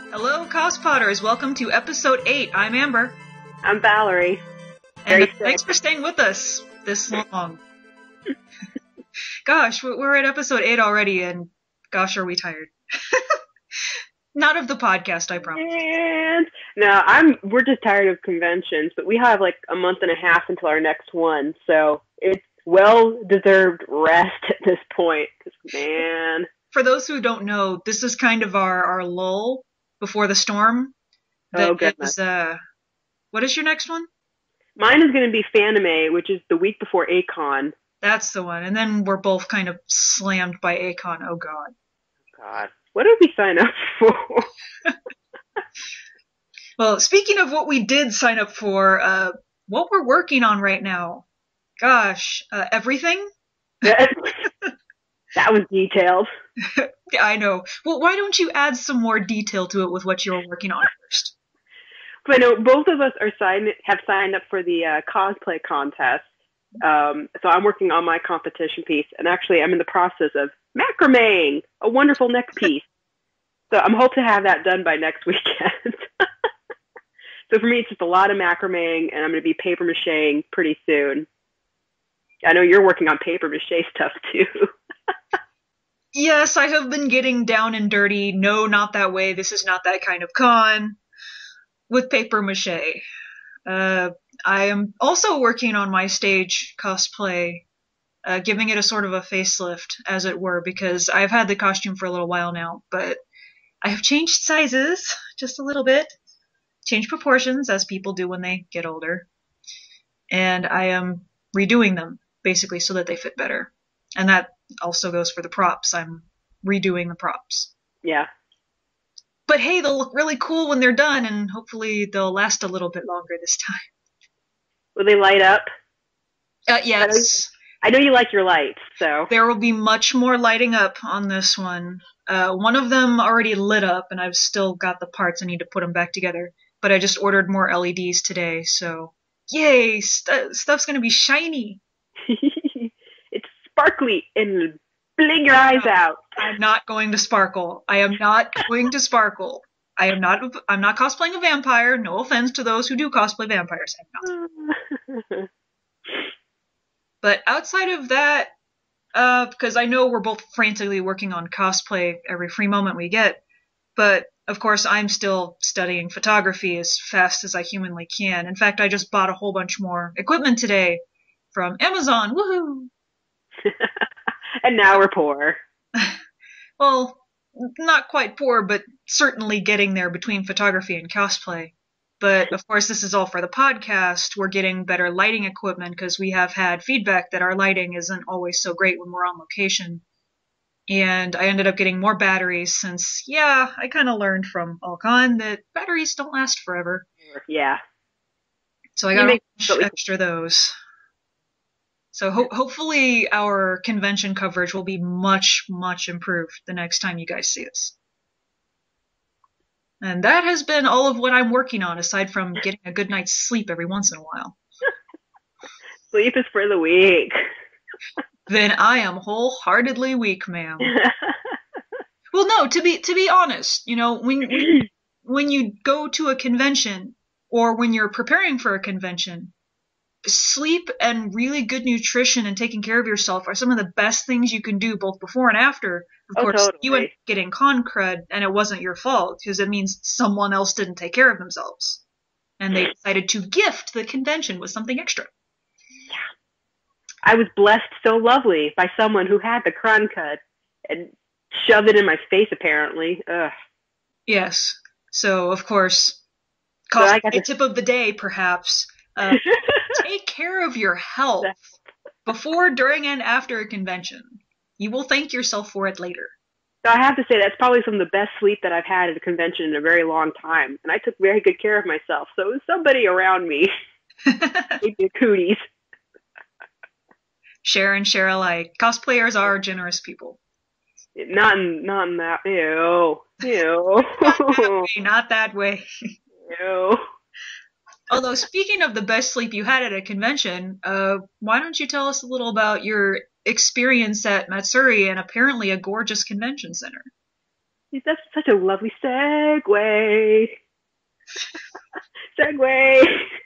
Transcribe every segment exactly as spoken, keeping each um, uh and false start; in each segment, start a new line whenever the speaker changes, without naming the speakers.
Hello, CosPodders. Welcome to episode eight. I'm Amber.
I'm Valerie.
And
Very
thanks
sick.
for staying with us this long. Gosh, we're at episode eight already, and gosh, are we tired. Not of the podcast, I promise.
And no, I'm. We're just tired of conventions, but we have like a month and a half until our next one, so it's well-deserved rest at this point. 'Cause, man,
For those who don't know, this is kind of our, our lull before the storm. That
oh goodness.
is, uh, what is your next one?
Mine is going to be Fanime, which is the week before A-Con.
That's the one. And then we're both kind of slammed by A-Con. Oh, God.
God, what did we sign up for?
Well, speaking of what we did sign up for, uh, what we're working on right now. Gosh, uh, everything?
that, that was detailed.
Yeah, I know. Well, why don't you add some more detail to it with what you're working on first?
I know both of us are signed, have signed up for the uh, cosplay contest. Um, so I'm working on my competition piece, and actually I'm in the process of macrameing a wonderful neck piece. So I'm hoping to have that done by next weekend. So for me, it's just a lot of macrameing, and I'm going to be paper macheing pretty soon. I know you're working on paper mache stuff too.
Yes, I have been getting down and dirty. No, not that way. This is not that kind of con. With paper mache. Uh, I am also working on my stage cosplay, uh, giving it a sort of a facelift, as it were, because I've had the costume for a little while now, but I have changed sizes just a little bit, changed proportions, as people do when they get older, and I am redoing them, basically, so that they fit better. And that also goes for the props. I'm redoing the props.
Yeah.
But hey, they'll look really cool when they're done, and hopefully they'll last a little bit longer this time.
Will they light up?
Uh, yes.
I know you like your lights, so.
There will be much more lighting up on this one. Uh, one of them already lit up, and I've still got the parts. I need to put them back together. But I just ordered more L E Ds today, so yay! St- stuff's gonna be shiny.
It's sparkly and bling your eyes out.
I'm not going to sparkle. I am not going to sparkle. I am not. I'm not cosplaying a vampire. No offense to those who do cosplay vampires. I'm not. But outside of that, uh, because I know we're both frantically working on cosplay every free moment we get, but of course I'm still studying photography as fast as I humanly can. In fact, I just bought a whole bunch more equipment today from Amazon. Woohoo!
And now we're poor.
Well, not quite poor, but certainly getting there between photography and cosplay. But, of course, this is all for the podcast. We're getting better lighting equipment because we have had feedback that our lighting isn't always so great when we're on location. And I ended up getting more batteries since, yeah, I kind of learned from Alcon that batteries don't last forever.
Yeah.
So I got a bunch extra those. So ho- hopefully our convention coverage will be much, much improved the next time you guys see us. And that has been all of what I'm working on, aside from getting a good night's sleep every once in a while.
Sleep is for the weak.
Then I am wholeheartedly weak, ma'am. Well, no, to be to be honest, you know, when, when when you go to a convention or when you're preparing for a convention, sleep and really good nutrition and taking care of yourself are some of the best things you can do both before and after. Of
oh,
course,
totally.
you end up getting con cred, and it wasn't your fault, because it means someone else didn't take care of themselves. And they decided to gift the convention with something extra.
Yeah. I was blessed so lovely by someone who had the con cut and shoved it in my face, apparently. Ugh.
Yes. So, of course, cosplay
so to...
tip of the day, perhaps. Uh, take care of your health before, during, and after a convention. You will thank yourself for it later.
So I have to say that's probably some of the best sleep that I've had at a convention in a very long time. And I took very good care of myself. So it was somebody around me. Gave me cooties.
Share and share alike. Cosplayers are generous people.
Not in, not in that. Ew. Ew.
Not that way. Not that way.
Ew.
Although, speaking of the best sleep you had at a convention, uh, why don't you tell us a little about your experience at Matsuri and apparently a gorgeous convention center?
That's such a lovely Segway. Segway.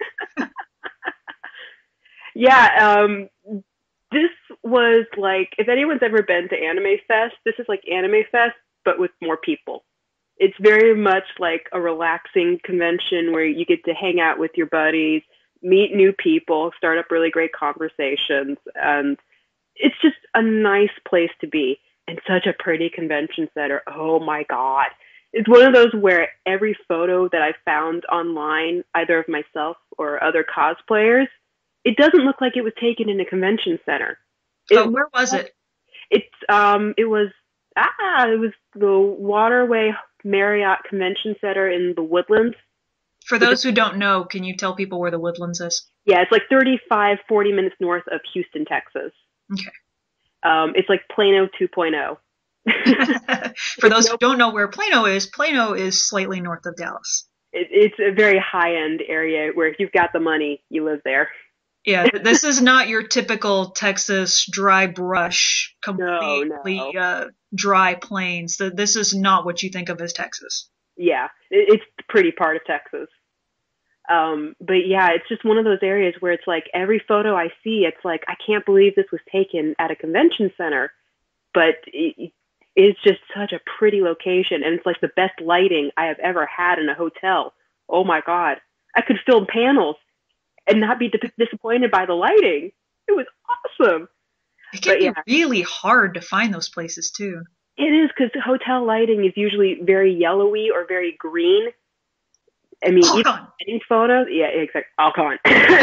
Yeah, um, this was like, if anyone's ever been to Anime Fest, this is like Anime Fest, but with more people. It's very much like a relaxing convention where you get to hang out with your buddies, meet new people, start up really great conversations, and it's just a nice place to be. And such a pretty convention center. Oh my God. It's one of those where every photo that I found online, either of myself or other cosplayers, it doesn't look like it was taken in a convention center. It,
Oh, where was it?
It's um, it was ah, it was the Waterway Marriott Convention Center in the Woodlands.
For those who don't know, can you tell people where the Woodlands is?
Yeah, it's like thirty-five, forty minutes north of Houston, Texas.
Okay.
Um, it's like Plano two point oh.
For those who don't know where Plano is, Plano is slightly north of Dallas.
It, it's a very high-end area where if you've got the money, you live there.
Yeah, this is not your typical Texas dry brush, completely
no, no.
Uh, dry plains. This is not what you think of as Texas.
Yeah, it, it's the pretty part of Texas. Um, but yeah, it's just one of those areas where it's like every photo I see, it's like, I can't believe this was taken at a convention center. But it, it's just such a pretty location, and it's like the best lighting I have ever had in a hotel. Oh my God. I could film panels and not be di- disappointed by the lighting. It was awesome.
It can
but,
be
yeah.
really hard to find those places too.
It is, because hotel lighting is usually very yellowy or very green. I mean,
Alcon.
Even photos, yeah, exactly. Alcon.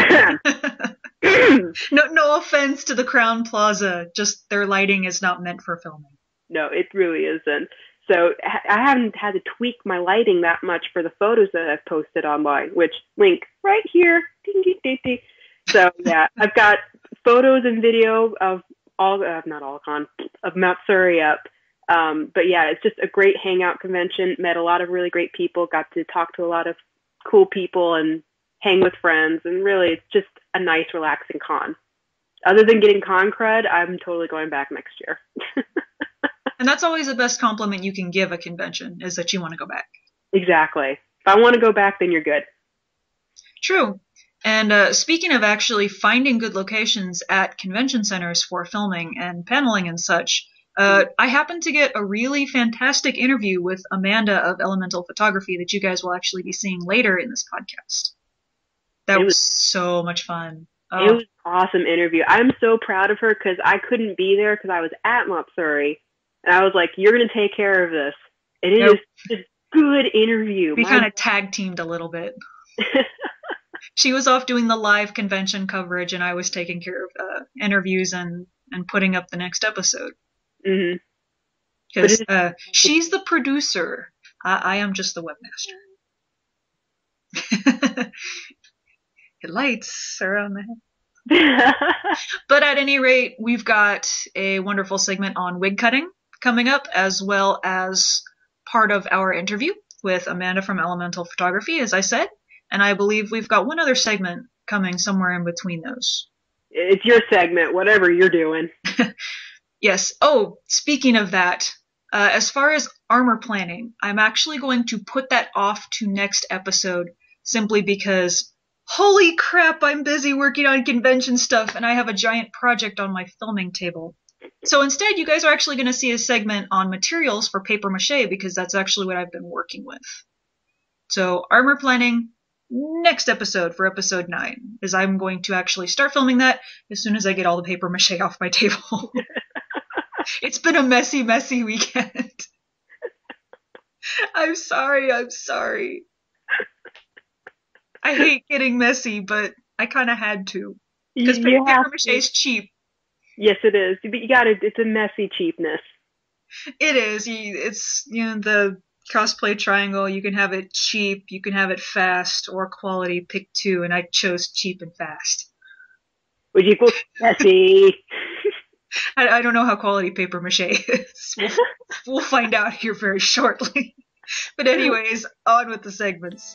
no, no offense to the Crown Plaza, just their lighting is not meant for filming.
No, it really isn't. So I haven't had to tweak my lighting that much for the photos that I've posted online, which link right here. Ding, ding, ding, ding. So yeah, I've got photos and video of all, uh, not Alcon, of Mount Surrey up. Um, but yeah, it's just a great hangout convention. Met a lot of really great people. Got to talk to a lot of cool people and hang with friends. And really, it's just a nice, relaxing con. Other than getting con cred, I'm totally going back next year.
And that's always the best compliment you can give a convention, is that you want to go back.
Exactly. If I want to go back, then you're good.
True. And uh, speaking of actually finding good locations at convention centers for filming and paneling and such, uh, I happened to get a really fantastic interview with Amanda of Elemental Photography that you guys will actually be seeing later in this podcast. That was, was so much fun. Oh.
It was an awesome interview. I'm so proud of her because I couldn't be there because I was at Mont Surrey. And I was like, you're going to take care of this. And it nope. is just a good interview.
We kind of tag teamed a little bit. She was off doing the live convention coverage, and I was taking care of uh, interviews and, and putting up the next episode.
Mm-hmm.
Because uh, she's the producer. I, I am just the webmaster. Lights around the head. But at any rate, we've got a wonderful segment on wig cutting coming up, as well as part of our interview with Amanda from Elemental Photography, as I said. And I believe we've got one other segment coming somewhere in between those.
It's your segment, whatever you're doing.
Yes. Oh, speaking of that, uh, as far as armor planning, I'm actually going to put that off to next episode simply because, holy crap, I'm busy working on convention stuff and I have a giant project on my filming table. So instead, you guys are actually going to see a segment on materials for paper mache because that's actually what I've been working with. So armor planning, next episode for episode nine, is I'm going to actually start filming that as soon as I get all the paper mache off my table. It's been a messy, messy weekend. I'm sorry, I'm sorry. I hate getting messy, but I kind of had to. Because paper mache is cheap.
Yes, it is. But you got it. It's a messy cheapness.
It is. It's, you know, the cosplay triangle. You can have it cheap, you can have it fast, or quality. Pick two, and I chose cheap and fast.
Which equals messy.
I, I don't know how quality paper mache is. We'll, we'll find out here very shortly. But anyways, on with the segments.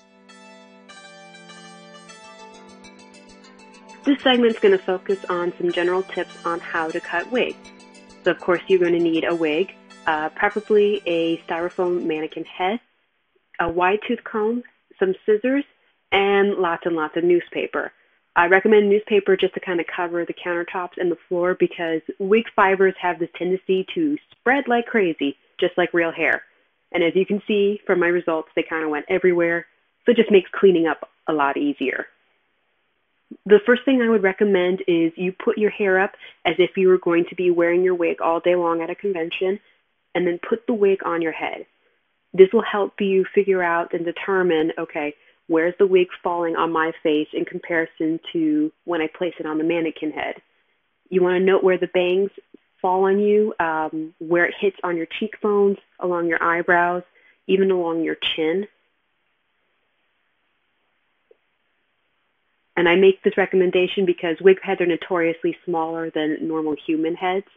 This segment's going to focus on some general tips on how to cut wigs. So of course you're going to need a wig, uh, preferably a styrofoam mannequin head, a wide tooth comb, some scissors, and lots and lots of newspaper. I recommend newspaper just to kind of cover the countertops and the floor because wig fibers have this tendency to spread like crazy, just like real hair. And as you can see from my results, they kind of went everywhere, so it just makes cleaning up a lot easier. The first thing I would recommend is you put your hair up as if you were going to be wearing your wig all day long at a convention, and then put the wig on your head. This will help you figure out and determine, okay, where's the wig falling on my face in comparison to when I place it on the mannequin head. You want to note where the bangs fall on you, um, where it hits on your cheekbones, along your eyebrows, even along your chin. And I make this recommendation because wig heads are notoriously smaller than normal human heads.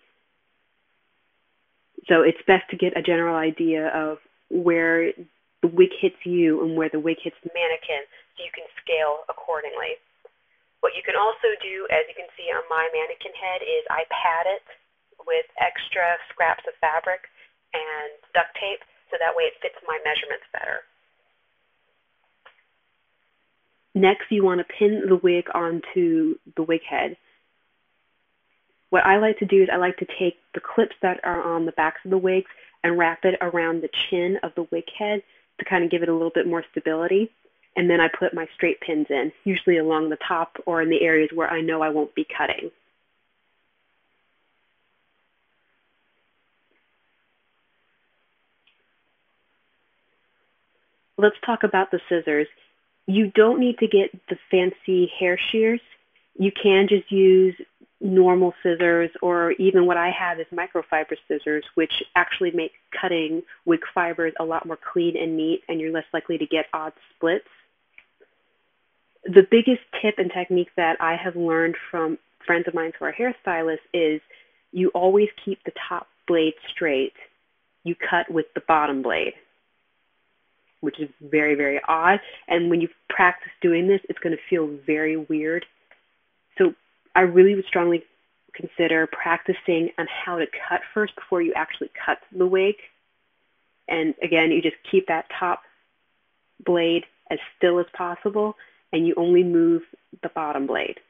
So it's best to get a general idea of where the wig hits you and where the wig hits the mannequin so you can scale accordingly. What you can also do, as you can see on my mannequin head, is I pad it with extra scraps of fabric and duct tape so that way it fits my measurements better. Next, you want to pin the wig onto the wig head. What I like to do is I like to take the clips that are on the backs of the wigs and wrap it around the chin of the wig head to kind of give it a little bit more stability. And then I put my straight pins in, usually along the top or in the areas where I know I won't be cutting. Let's talk about the scissors. You don't need to get the fancy hair shears. You can just use normal scissors, or even what I have is microfiber scissors, which actually make cutting wig fibers a lot more clean and neat, and you're less likely to get odd splits. The biggest tip and technique that I have learned from friends of mine who are hairstylists is you always keep the top blade straight. You cut with the bottom blade, which is very, very odd. And when you practice doing this, it's going to feel very weird. So I really would strongly consider practicing on how to cut first before you actually cut the wig. And again, you just keep that top blade as still as possible, and you only move the bottom blade.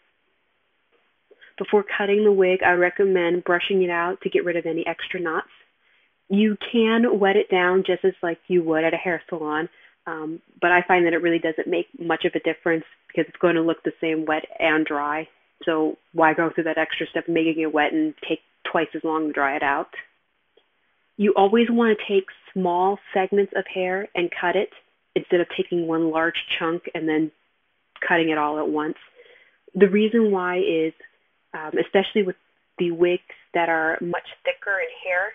Before cutting the wig, I recommend brushing it out to get rid of any extra knots. You can wet it down just as like you would at a hair salon, um, but I find that it really doesn't make much of a difference because it's going to look the same wet and dry. So why go through that extra step of making it wet and take twice as long to dry it out? You always want to take small segments of hair and cut it instead of taking one large chunk and then cutting it all at once. The reason why is, um, especially with the wigs that are much thicker in hair,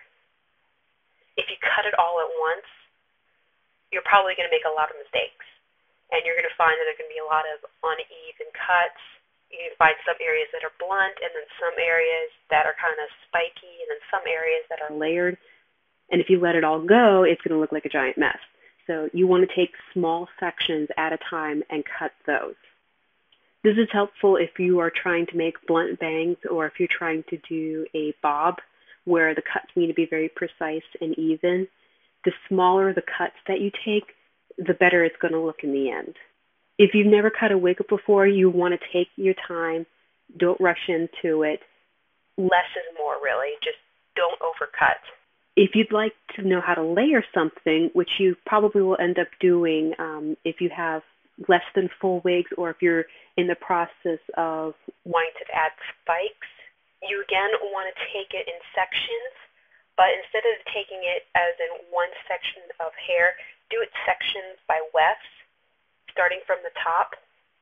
if you cut it all at once, you're probably going to make a lot of mistakes. And you're going to find that there can be a lot of uneven cuts. You can find some areas that are blunt, and then some areas that are kind of spiky, and then some areas that are layered. And if you let it all go, it's going to look like a giant mess. So you want to take small sections at a time and cut those. This is helpful if you are trying to make blunt bangs or if you're trying to do a bob where the cuts need to be very precise and even. The smaller the cuts that you take, the better it's going to look in the end. If you've never cut a wig before, you want to take your time. Don't rush into it. Less is more, really. Just don't overcut. If you'd like to know how to layer something, which you probably will end up doing um, if you have less than full wigs or if you're in the process of wanting to add spikes, you again want to take it in sections, but instead of taking it as in one section of hair, do it sections by wefts, starting from the top.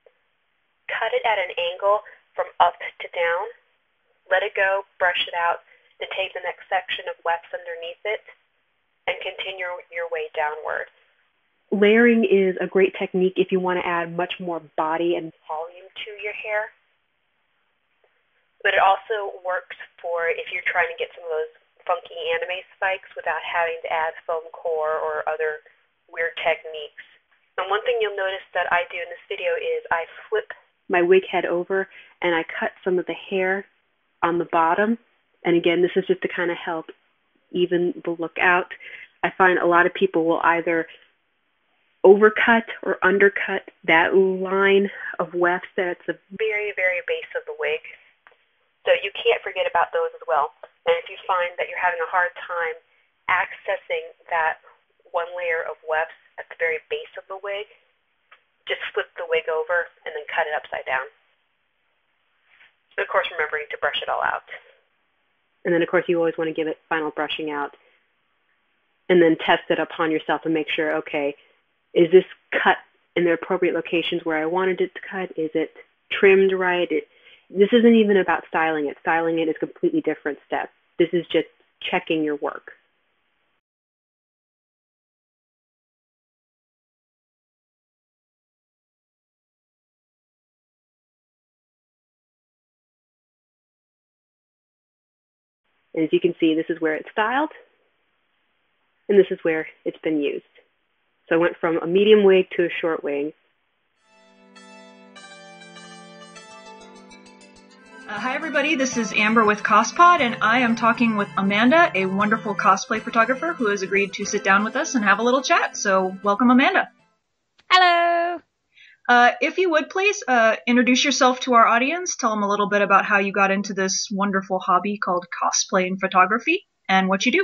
Cut it at an angle from up to down. Let it go, brush it out, then take the next section of wefts underneath it, and continue your way downward. Layering is a great technique if you want to add much more body and volume to your hair. But it also works for if you're trying to get some of those funky anime spikes without having to add foam core or other weird techniques. And one thing you'll notice that I do in this video is I flip my wig head over and I cut some of the hair on the bottom. And again, this is just to kind of help even the look out. I find a lot of people will either overcut or undercut that line of wefts that's the very, very base of the wig. So you can't forget about those as well. And if you find that you're having a hard time accessing that one layer of wefts at the very base of the wig, just flip the wig over and then cut it upside down. And of course, remembering to brush it all out. And then, of course, you always want to give it final brushing out and then test it upon yourself and make sure, okay, is this cut in the appropriate locations where I wanted it to cut? Is it trimmed right? It, this isn't even about styling it. Styling it is a completely different step. This is just checking your work. And as you can see, this is where it's styled, and this is where it's been used. So I went from a medium wig to a short wig.
Uh, hi everybody, this is Amber with CosPod, and I am talking with Amanda, a wonderful cosplay photographer who has agreed to sit down with us and have a little chat. So welcome, Amanda.
Hello.
Uh, if you would please uh, introduce yourself to our audience, tell them a little bit about how you got into this wonderful hobby called cosplay and photography and what you do.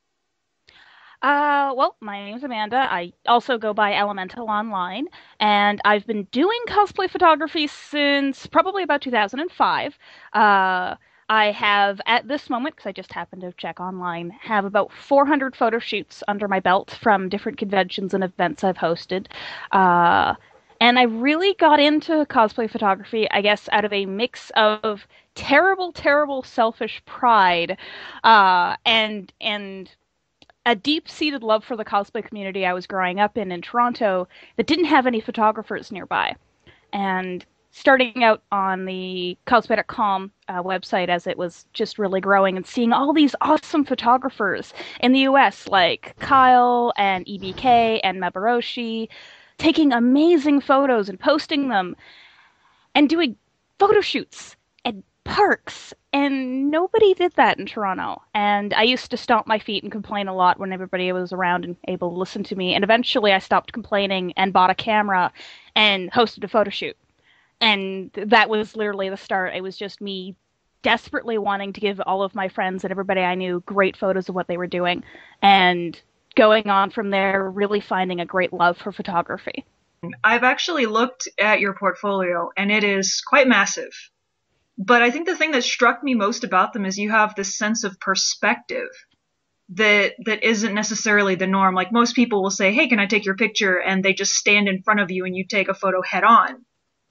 Uh, well, my name's Amanda. I also go by Elemental online, and I've been doing cosplay photography since probably about two thousand five. Uh, I have, at this moment, because I just happened to check online, have about four hundred photo shoots under my belt from different conventions and events I've hosted. Uh, and I really got into cosplay photography, I guess, out of a mix of terrible, terrible selfish pride, uh, and and a deep-seated love for the cosplay community I was growing up in in Toronto that didn't have any photographers nearby. And starting out on the cosplay dot com uh, website as it was just really growing and seeing all these awesome photographers in the U S like Kyle and E B K and Mabaroshi taking amazing photos and posting them and doing photo shoots at parks, and nobody did that in Toronto. And I used to stomp my feet and complain a lot when everybody was around and able to listen to me. And eventually I stopped complaining and bought a camera and hosted a photo shoot. And that was literally the start. It was just me desperately wanting to give all of my friends and everybody I knew great photos of what they were doing. And going on from there, really finding a great love for photography.
I've actually looked at your portfolio, and it is quite massive. But I think the thing that struck me most about them is you have this sense of perspective that that isn't necessarily the norm. Like most people will say, hey, can I take your picture? And they just stand in front of you and you take a photo head on.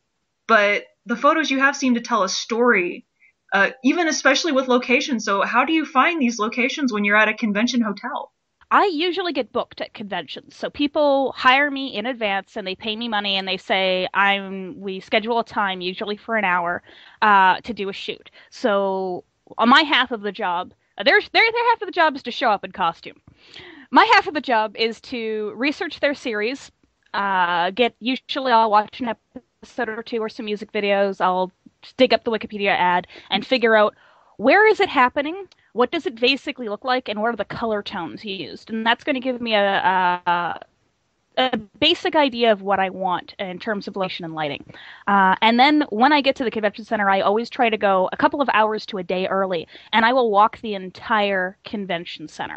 But the photos you have seem to tell a story, uh, even especially with locations. So how do you find these locations when you're at a convention hotel?
I usually get booked at conventions. So people hire me in advance and they pay me money and they say I'm we schedule a time, usually for an hour, uh, to do a shoot. So on my half of the job, their their their half of the job is to show up in costume. My half of the job is to research their series, uh, get usually I'll watch an episode or two or some music videos, I'll dig up the Wikipedia ad and figure out where is it happening, what does it basically look like, and what are the color tones used. And that's going to give me a, a, a basic idea of what I want in terms of location and lighting. Uh, and then when I get to the convention center, I always try to go a couple of hours to a day early, and I will walk the entire convention center.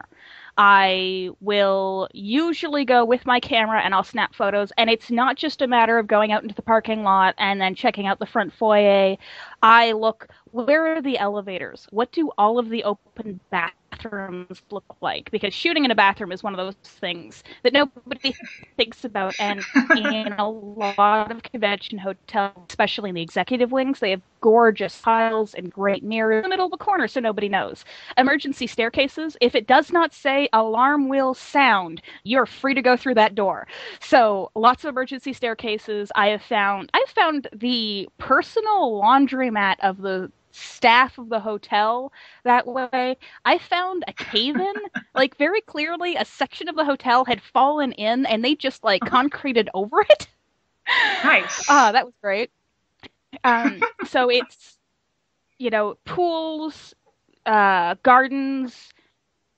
I will usually go with my camera and I'll snap photos. And it's not just a matter of going out into the parking lot and then checking out the front foyer. I look, where are the elevators? What do all of the open bathrooms look like? Because shooting in a bathroom is one of those things that nobody thinks about. And in a lot of convention hotels, especially in the executive wings, they have gorgeous tiles and great mirrors in the middle of the corner so nobody knows. Emergency staircases, if it does not say alarm will sound, you're free to go through that door. So lots of emergency staircases. I have found I've found the personal laundromat of the staff of the hotel that way. I found a cave-in, like very clearly a section of the hotel had fallen in and they just like concreted over it.
Nice.
Ah, uh, that was great. Um, so it's, you know, pools, uh, gardens,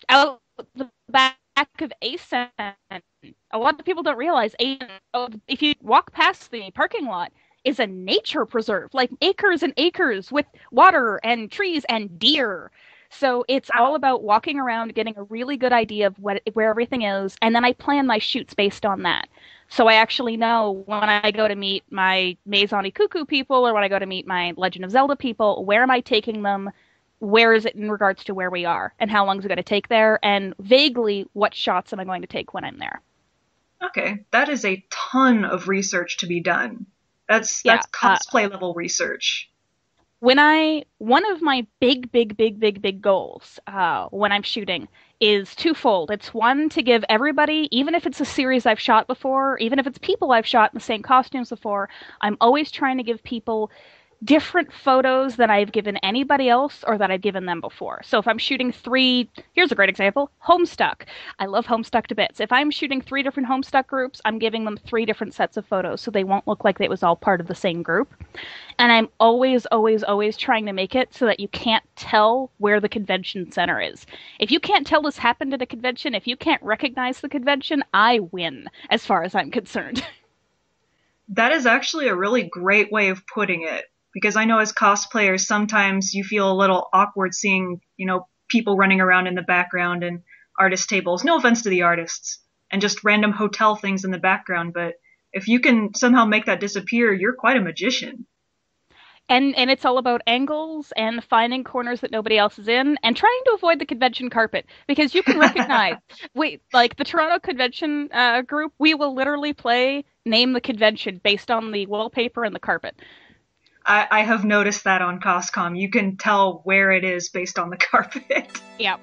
out the back of A S E N, a lot of people don't realize A S E N, if you walk past the parking lot, is a nature preserve, like acres and acres with water and trees and deer. So it's all about walking around, getting a really good idea of what where everything is, and then I plan my shoots based on that. So I actually know when I go to meet my Maison Cuckoo people or when I go to meet my Legend of Zelda people, where am I taking them? Where is it in regards to where we are? And how long is it going to take there? And vaguely, what shots am I going to take when I'm there?
Okay, that is a ton of research to be done. That's
Yeah,
that's
uh,
cosplay level research.
when I one of my big, big, big, big, big goals uh, when I'm shooting is twofold. It's one to give everybody, even if it's a series I've shot before, even if it's people I've shot in the same costumes before, I'm always trying to give people different photos that I've given anybody else or that I've given them before. So if I'm shooting three, here's a great example, Homestuck. I love Homestuck to bits. If I'm shooting three different Homestuck groups, I'm giving them three different sets of photos so they won't look like it was all part of the same group. And I'm always, always, always trying to make it so that you can't tell where the convention center is. If you can't tell this happened at a convention, if you can't recognize the convention, I win, as far as I'm concerned.
That is actually a really great way of putting it. Because I know as cosplayers, sometimes you feel a little awkward seeing, you know, people running around in the background and artist tables. No offense to the artists. And just random hotel things in the background. But if you can somehow make that disappear, you're quite a magician.
And and it's all about angles and finding corners that nobody else is in and trying to avoid the convention carpet because you can recognize wait like the Toronto convention uh, group, we will literally play name the convention based on the wallpaper and the carpet.
I, I have noticed that on CosCom. You can tell where it is based on the carpet.
Yep.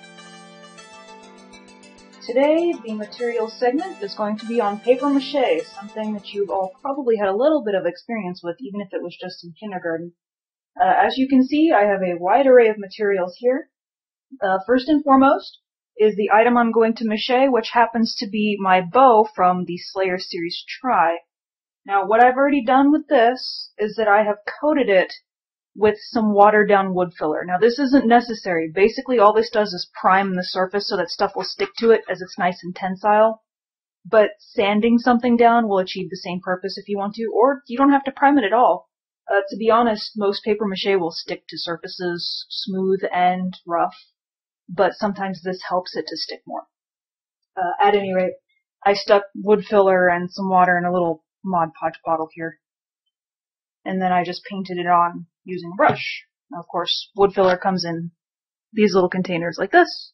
Today, the materials segment is going to be on paper mache, something that you've all probably had a little bit of experience with, even if it was just in kindergarten. Uh, as you can see, I have a wide array of materials here. Uh, first and foremost is the item I'm going to mache, which happens to be my bow from the Slayer series Try. Now, what I've already done with this is that I have coated it with some watered down wood filler. Now, this isn't necessary. Basically, all this does is prime the surface so that stuff will stick to it as it's nice and tensile. But sanding something down will achieve the same purpose if you want to, or you don't have to prime it at all. Uh, to be honest, most paper mache will stick to surfaces smooth and rough, but sometimes this helps it to stick more. Uh, at any rate, I stuck wood filler and some water in a little Mod Podge bottle here. And then I just painted it on using a brush. Now, of course, wood filler comes in these little containers like this.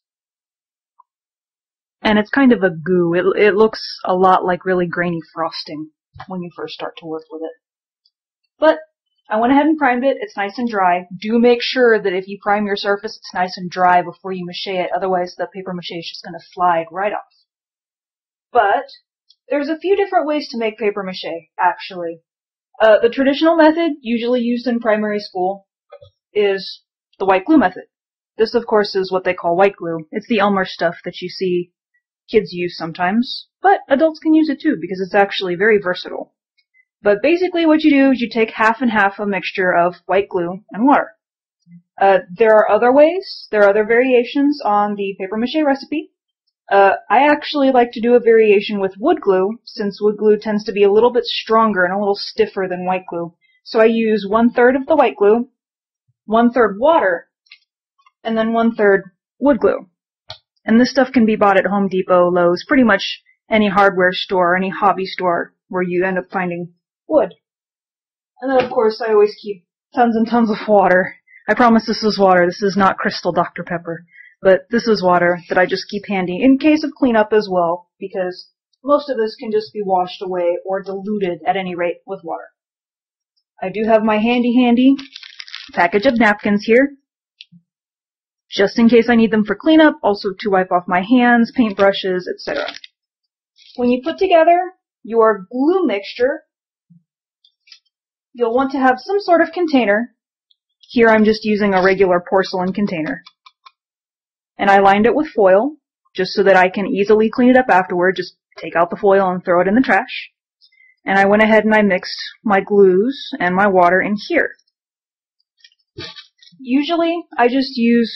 And it's kind of a goo. It, it looks a lot like really grainy frosting when you first start to work with it. But I went ahead and primed it. It's nice and dry. Do make sure that if you prime your surface, it's nice and dry before you mache it. Otherwise, the paper mache is just going to slide right off. But there's a few different ways to make paper mache, actually. Uh, the traditional method, usually used in primary school, is the white glue method. This, of course, is what they call white glue. It's the Elmer stuff that you see kids use sometimes, but adults can use it too because it's actually very versatile. But basically what you do is you take half and half a mixture of white glue and water. Uh, there are other ways, there are other variations on the paper mache recipe. Uh, I actually like to do a variation with wood glue, since wood glue tends to be a little bit stronger and a little stiffer than white glue. So I use one third of the white glue, one third water, and then one third wood glue. And this stuff can be bought at Home Depot, Lowe's, pretty much any hardware store, any hobby store where you end up finding wood. And then of course I always keep tons and tons of water. I promise this is water, this is not Crystal Doctor Pepper. But this is water that I just keep handy in case of cleanup as well, because most of this can just be washed away or diluted at any rate with water. I do have my handy handy package of napkins here, just in case I need them for cleanup, also to wipe off my hands, paintbrushes, et cetera. When you put together your glue mixture, you'll want to have some sort of container. Here I'm just using a regular porcelain container. And I lined it with foil, just so that I can easily clean it up afterward. Just take out the foil and throw it in the trash. And I went ahead and I mixed my glues and my water in here. Usually, I just use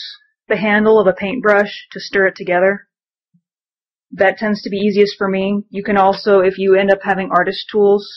the handle of a paintbrush to stir it together. That tends to be easiest for me. You can also, if you end up having artist tools,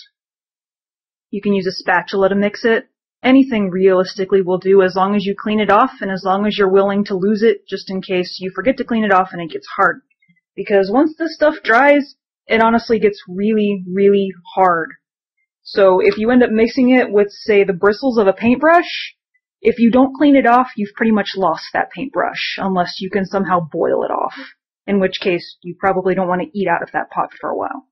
you can use a spatula to mix it. Anything realistically will do as long as you clean it off and as long as you're willing to lose it just in case you forget to clean it off and it gets hard. Because once this stuff dries, it honestly gets really, really hard. So if you end up mixing it with, say, the bristles of a paintbrush, if you don't clean it off, you've pretty much lost that paintbrush, unless you can somehow boil it off, in which case you probably don't want to eat out of that pot for a while.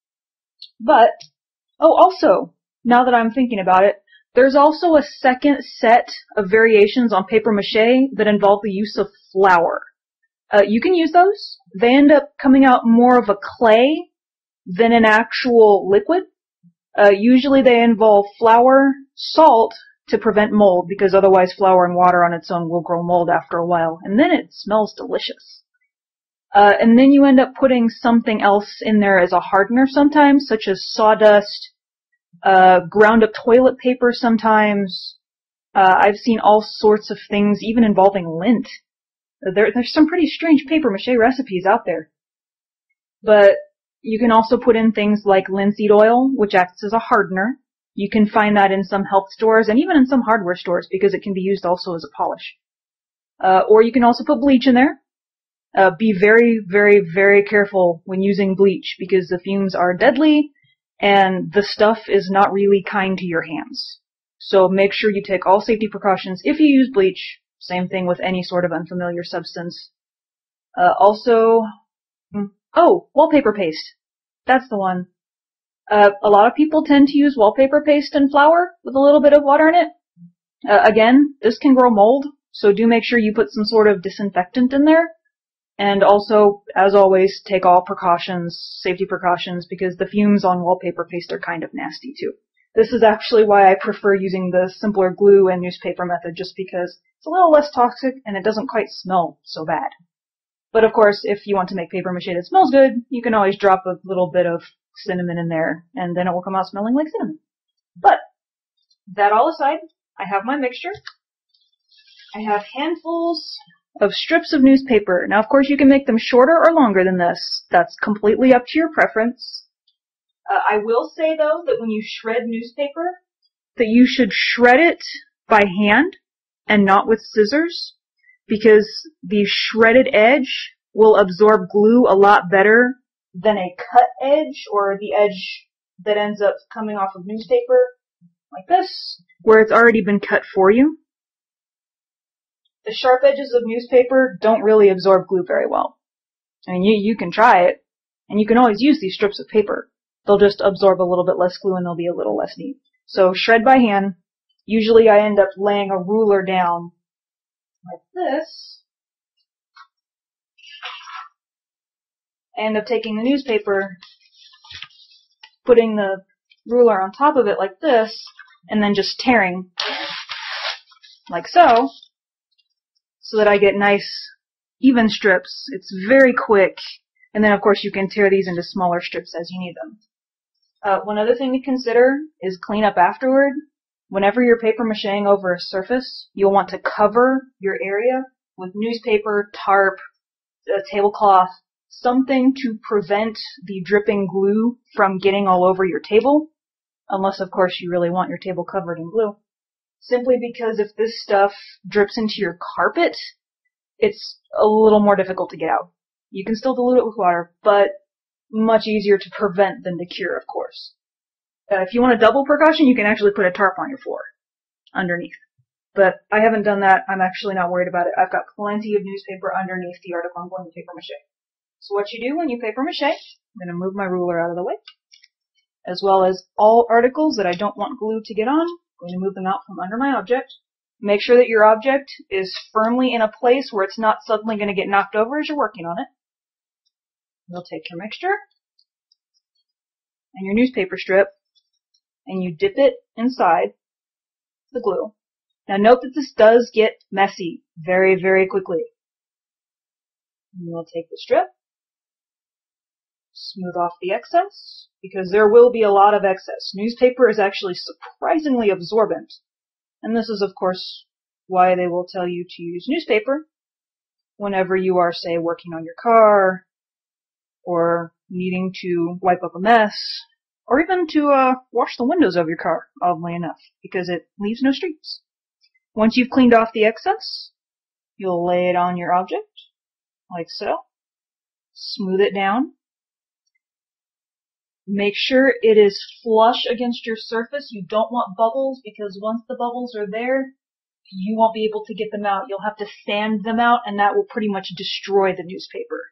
But, oh, also, now that I'm thinking about it, there's also a second set of variations on paper mache that involve the use of flour. Uh, you can use those. They end up coming out more of a clay than an actual liquid. Uh, usually they involve flour, salt to prevent mold, because otherwise flour and water on its own will grow mold after a while, and then it smells delicious. Uh, and then you end up putting something else in there as a hardener sometimes, such as sawdust, uh, ground up toilet paper sometimes. Uh, I've seen all sorts of things, even involving lint. There, there's some pretty strange paper mache recipes out there. But you can also put in things like linseed oil, which acts as a hardener. You can find that in some health stores and even in some hardware stores because it can be used also as a polish. Uh, or you can also put bleach in there. Uh, be very, very, very careful when using bleach because the fumes are deadly and the stuff is not really kind to your hands. So make sure you take all safety precautions if you use bleach. Same thing with any sort of unfamiliar substance. Uh, also, oh, wallpaper paste. That's the one. Uh, a lot of people tend to use wallpaper paste and flour with a little bit of water in it. Uh, again, this can grow mold, so do make sure you put some sort of disinfectant in there. And also, as always, take all precautions, safety precautions, because the fumes on wallpaper paste are kind of nasty too. This is actually why I prefer using the simpler glue and newspaper method, just because it's a little less toxic and it doesn't quite smell so bad. But of course, if you want to make paper mache that smells good, you can always drop a little bit of cinnamon in there, and then it will come out smelling like cinnamon. But, that all aside, I have my mixture. I have handfuls of strips of newspaper. Now, of course, you can make them shorter or longer than this. That's completely up to your preference. Uh, I will say, though, that when you shred newspaper, that you should shred it by hand and not with scissors, because the shredded edge will absorb glue a lot better than a cut edge or the edge that ends up coming off of newspaper like this, where it's already been cut for you. The sharp edges of newspaper don't really absorb glue very well. I mean, you, you can try it, and you can always use these strips of paper. They'll just absorb a little bit less glue and they'll be a little less neat. So shred by hand. Usually I end up laying a ruler down like this. I end up taking the newspaper, putting the ruler on top of it like this, and then just tearing like so, so that I get nice, even strips. It's very quick, and then of course you can tear these into smaller strips as you need them. Uh, one other thing to consider is clean up afterward. Whenever you're paper macheing over a surface, you'll want to cover your area with newspaper, tarp, a tablecloth, something to prevent the dripping glue from getting all over your table, unless of course you really want your table covered in glue. Simply because if this stuff drips into your carpet, it's a little more difficult to get out. You can still dilute it with water, but much easier to prevent than to cure, of course. Uh, if you want a double precaution, you can actually put a tarp on your floor underneath. But I haven't done that. I'm actually not worried about it. I've got plenty of newspaper underneath the article I'm going to paper mache. So what you do when you paper mache, I'm going to move my ruler out of the way, as well as all articles that I don't want glue to get on. I'm going to move them out from under my object. Make sure that your object is firmly in a place where it's not suddenly going to get knocked over as you're working on it. You'll take your mixture and your newspaper strip, and you dip it inside the glue. Now note that this does get messy very, very quickly. And we'll take the strip, smooth off the excess, because there will be a lot of excess. Newspaper is actually surprisingly absorbent, and this is of course why they will tell you to use newspaper, whenever you are, say, working on your car, or needing to wipe up a mess, or even to uh, wash the windows of your car, oddly enough, because it leaves no streaks. Once you've cleaned off the excess, you'll lay it on your object, like so. Smooth it down. Make sure it is flush against your surface. You don't want bubbles, because once the bubbles are there, you won't be able to get them out. You'll have to sand them out, and that will pretty much destroy the newspaper.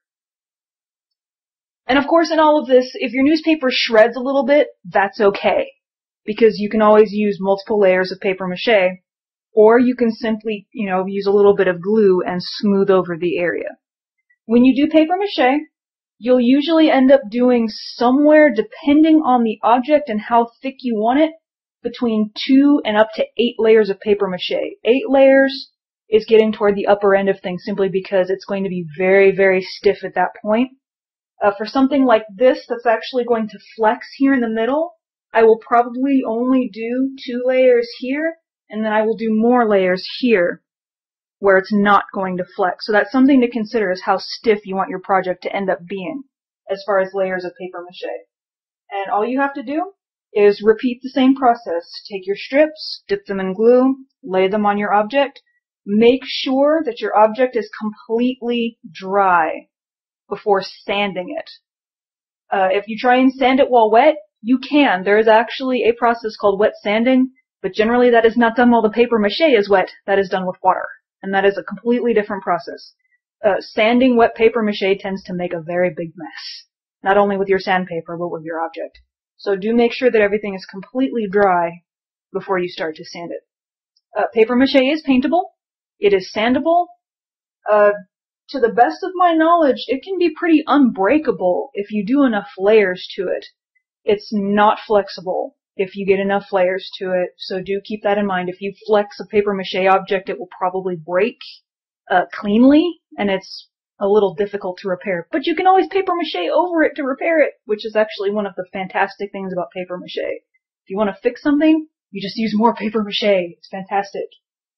And of course, in all of this, if your newspaper shreds a little bit, that's okay, because you can always use multiple layers of paper mache, or you can simply, you know, use a little bit of glue and smooth over the area. When you do paper mache, you'll usually end up doing somewhere, depending on the object and how thick you want it, between two and up to eight layers of paper mache. Eight layers is getting toward the upper end of things, simply because it's going to be very, very stiff at that point. Uh, for something like this that's actually going to flex here in the middle, I will probably only do two layers here, and then I will do more layers here, where it's not going to flex. So that's something to consider, is how stiff you want your project to end up being, as far as layers of paper mache. And all you have to do is repeat the same process. Take your strips, dip them in glue, lay them on your object. Make sure that your object is completely dry before sanding it. Uh, if you try and sand it while wet, you can. There is actually a process called wet sanding, but generally that is not done while the paper mache is wet. That is done with water, and that is a completely different process. Uh, sanding wet paper mache tends to make a very big mess, not only with your sandpaper, but with your object. So do make sure that everything is completely dry before you start to sand it. Uh, paper mache is paintable. It is sandable. Uh, To the best of my knowledge, it can be pretty unbreakable if you do enough layers to it. It's not flexible if you get enough layers to it, so do keep that in mind. If you flex a paper mache object, it will probably break uh, cleanly, and it's a little difficult to repair. But you can always paper mache over it to repair it, which is actually one of the fantastic things about paper mache. If you want to fix something, you just use more paper mache. It's fantastic.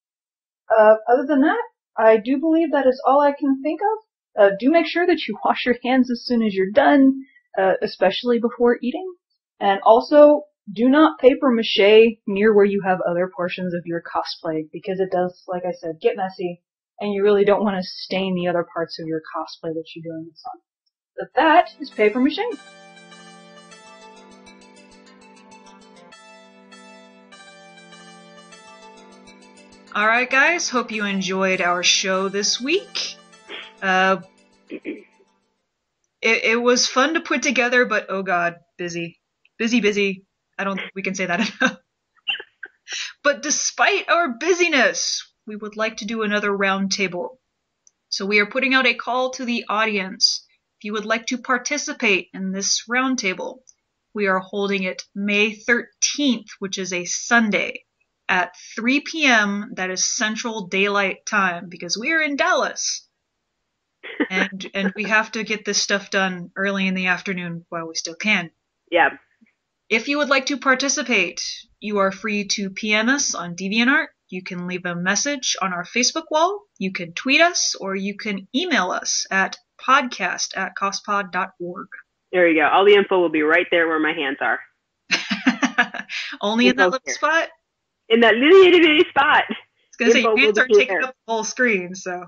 Uh, other than that, I do believe that is all I can think of. Uh, do make sure that you wash your hands as soon as you're done, uh, especially before eating. And also, do not paper mache near where you have other portions of your cosplay, because it does, like I said, get messy, and you really don't want to stain the other parts of your cosplay that you're doing this on. But that is paper mache.
Alright guys, hope you enjoyed our show this week. Uh, it, it was fun to put together, but oh god, busy. Busy, busy. I don't think we can say that enough. But despite our busyness, we would like to do another roundtable. So we are putting out a call to the audience. If you would like to participate in this roundtable, we are holding it May thirteenth, which is a Sunday, at three p.m. That is Central Daylight Time, because we are in Dallas. And and we have to get this stuff done early in the afternoon while we still can.
Yeah.
If you would like to participate, you are free to P M us on DeviantArt. You can leave a message on our Facebook wall. You can tweet us, or you can email us at podcast at cospod dot org.
There you go. All the info will be right there where my hands are.
Only in that little here. spot?
In that little itty bitty spot.
I was going to say, your hands aren't taking there. up the whole screen, so.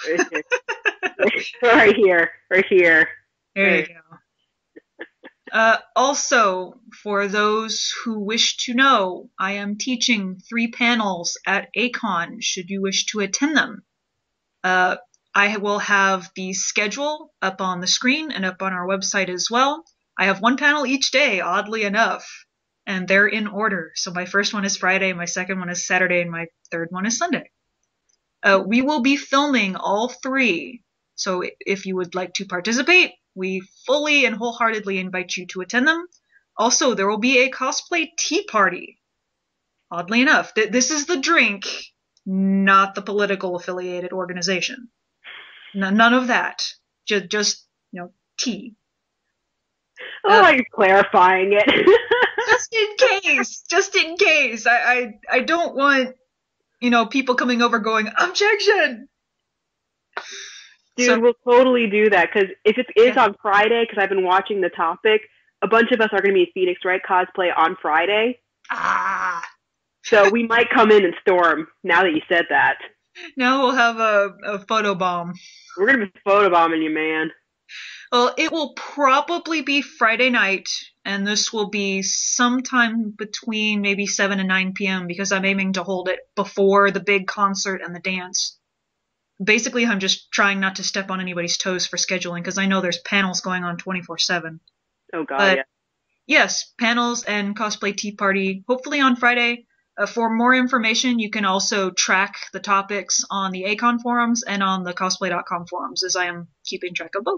Right here. Right here.
There
right.
you go. Uh, also, for those who wish to know, I am teaching three panels at A CON, should you wish to attend them. Uh, I will have the schedule up on the screen and up on our website as well. I have one panel each day, oddly enough, and they're in order. So my first one is Friday, my second one is Saturday, and my third one is Sunday. Uh, we will be filming all three, so if you would like to participate, we fully and wholeheartedly invite you to attend them. Also, there will be a cosplay tea party. Oddly enough, th- this is the drink, not the political affiliated organization. N- none of that. Just, just, you know, tea.
I like uh, clarifying it.
Just in case. Just in case. I, I, I don't want, you know, people coming over going, objection!
Dude,
So-
we'll totally do that, because if it is
Yeah.
on Friday, because I've been watching the topic, a bunch of us are going to be in Phoenix, right? Cosplay on Friday.
Ah.
So we might come in and storm, now that you said that.
Now we'll have a, a photo bomb.
We're going to be photobombing you, man.
Well, it will probably be Friday night, and this will be sometime between maybe seven and nine p.m. because I'm aiming to hold it before the big concert and the dance. Basically, I'm just trying not to step on anybody's toes for scheduling because I know there's panels going on twenty-four seven.
Oh, God,
But
yeah.
yes, panels and cosplay tea party, hopefully on Friday. Uh, for more information, you can also track the topics on the A C O N forums and on the cosplay dot com forums, as I am keeping track of both.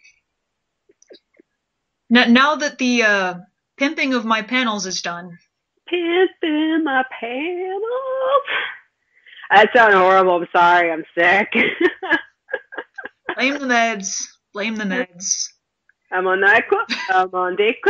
Now, now that the uh, pimping of my panels is done.
Pimping my panels. That sounded horrible. I'm sorry. I'm sick.
Blame the meds. Blame the meds.
I'm on NyQuil. I'm on Dayquil.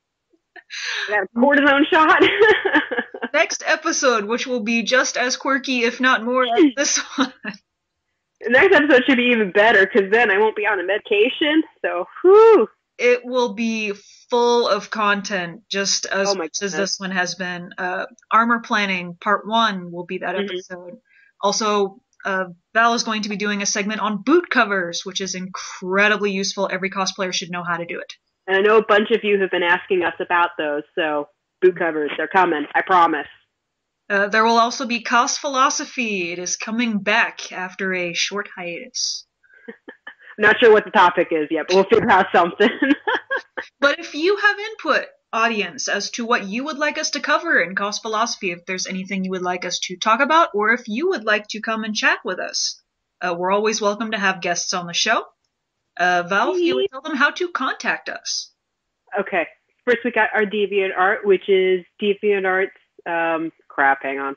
I got a cortisone shot.
Next episode, which will be just as quirky, if not more, like this one.
The next episode should be even better, because then I won't be on a medication. So, whew.
It will be full of content, just as
Oh my
much as
goodness.
this one has been. Uh, armor planning, part one, will be that
Mhm.
episode. Also, uh, Val is going to be doing a segment on boot covers, which is incredibly useful. Every cosplayer should know how to do it.
And I know a bunch of you have been asking us about those, so boot covers, they're coming. I promise.
Uh, there will also be Cos Philosophy. It is coming back after a short hiatus.
I'm not sure what the topic is yet, but we'll figure out something.
But if you have input, audience, as to what you would like us to cover in Cos Philosophy, if there's anything you would like us to talk about, or if you would like to come and chat with us, uh, we're always welcome to have guests on the show. Uh, Val, if you would tell them how to contact us.
Okay. First, we got our DeviantArt, which is DeviantArt's, um, crap, hang on.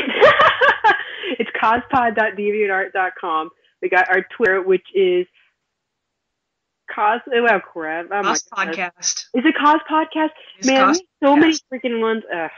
It's cospod dot deviantart dot com. We got our Twitter, which is Cos, oh, crap. Oh, my
Cos
goodness.
Podcast.
Is it Cos Podcast?
It's
Man,
Cos
we have so many
Podcast.
freaking ones. Ugh.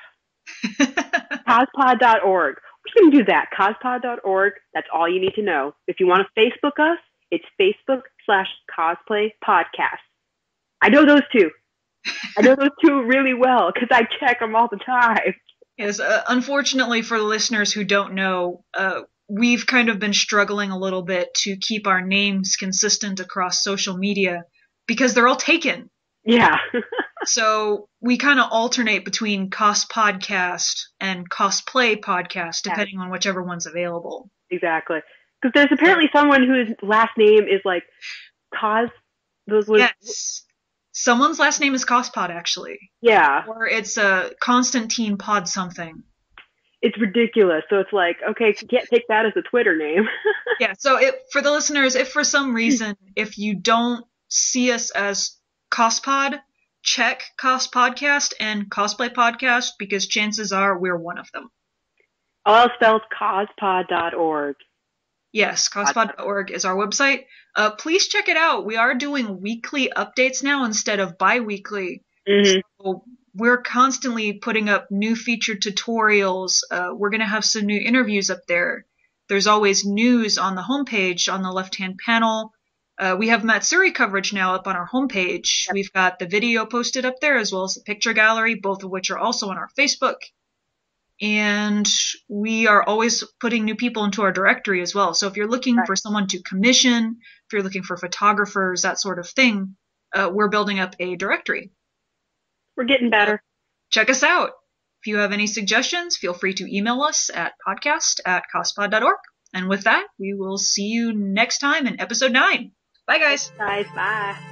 cospod dot org. We're going to do that. cospod dot org. That's all you need to know. If you want to Facebook us, it's Facebook slash cosplay podcast. I know those two. I know those two really well because I check them all the time.
Yes, uh, unfortunately for the listeners who don't know, uh, we've kind of been struggling a little bit to keep our names consistent across social media because they're all taken.
Yeah.
So we kind of alternate between Cos Podcast and Cosplay Podcast, depending on whichever one's available.
Exactly. Because there's apparently someone whose last name is like Cos. Those was,
Yes. Someone's last name is CosPod, actually.
Yeah.
Or it's uh, Constantine Pod something.
It's ridiculous. So it's like, okay, you can't take that as a Twitter name.
Yeah, so it, for the listeners, if for some reason, if you don't see us as CosPod, check Cos Podcast and Cosplay Podcast, because chances are we're one of them.
All spelled cospod dot org.
Yes, cospod dot org is our website. Uh, please check it out. We are doing weekly updates now instead of bi-weekly.
Mm-hmm.
So we're constantly putting up new featured tutorials. Uh, we're going to have some new interviews up there. There's always news on the homepage on the left-hand panel. Uh, we have Matsuri coverage now up on our homepage.
Yep.
We've got the video posted up there as well as the picture gallery, both of which are also on our Facebook. And we are always putting new people into our directory as well. So if you're looking
Right.
for someone to commission, if you're looking for photographers, that sort of thing, uh, we're building up a directory.
We're getting better.
Check us out. If you have any suggestions, feel free to email us at podcast at cospod dot org. And with that, we will see you next time in episode nine. Bye, guys.
Guys, bye.